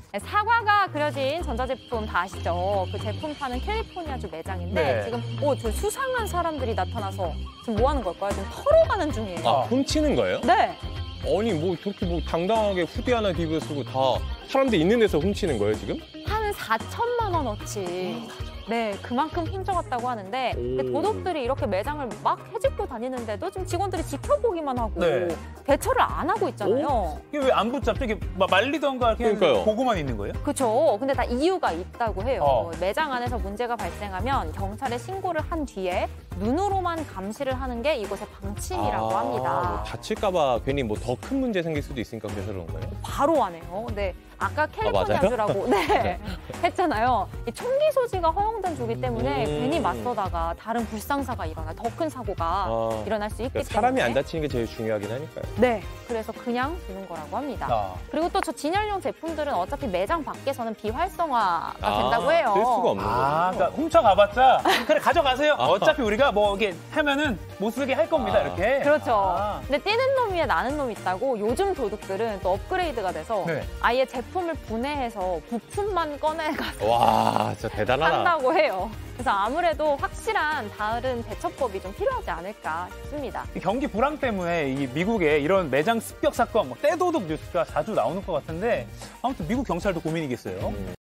사과가 그려진 전자제품 다 아시죠? 그 제품 파는 캘리포니아주 매장인데 네. 지금 저 수상한 사람들이 나타나서 지금 뭐 하는 걸까요? 지금 털어가는 중이에요. 아, 훔치는 거예요? 네. 아니, 뭐 저렇게 뭐 당당하게 후디 하나 뒤집어 쓰고 다 사람들 있는 데서 훔치는 거예요, 지금? 한 4천만 원어치. 네, 그만큼 훔쳐갔다고 하는데 오. 도둑들이 이렇게 매장을 막 헤집고 다니는데도 지금 직원들이 지켜보기만 하고 네. 대처를 안 하고 있잖아요. 이게 왜 안 붙잡죠? 이게 말리던가 그냥 그러니까요. 보고만 있는 거예요? 그렇죠. 근데 다 이유가 있다고 해요. 어. 매장 안에서 문제가 발생하면 경찰에 신고를 한 뒤에 눈으로만 감시를 하는 게 이곳의 방침이라고 합니다. 뭐 다칠까봐 괜히 뭐 더 큰 문제 생길 수도 있으니까 그래서 그런 거예요? 바로 하네요. 네. 아까 맞아요? 캘리포니아주라고 네, 했잖아요. 이 총기 소지가 허용된 주기 때문에 음. 괜히 맞서다가 다른 불상사가 일어나 더 큰 사고가 일어날 수 있기 그러니까 때문에 사람이 안 다치는 게 제일 중요하긴 하니까요. 네, 그래서 그냥 두는 거라고 합니다. 그리고 또 저 진열용 제품들은 어차피 매장 밖에서는 비활성화가 된다고 해요. 쓸 수가 없는 거예요. 그러니까 훔쳐가봤자 그래 가져가세요. 어차피 우리가 뭐 이게 하면은 못 쓰게 할 겁니다. 이렇게. 그렇죠. 근데 뛰는 놈 위에 나는 놈 있다고 요즘 도둑들은 또 업그레이드가 돼서 네. 아예 제품을 분해해서 부품만 꺼내가서 와, 진짜 대단하다. 한다고 해요. 그래서 아무래도 확실한 다른 대처법이 좀 필요하지 않을까 싶습니다. 경기 불황 때문에 이 미국에 이런 매장 습격 사건, 뭐 떼도둑 뉴스가 자주 나오는 것 같은데 아무튼 미국 경찰도 고민이겠어요.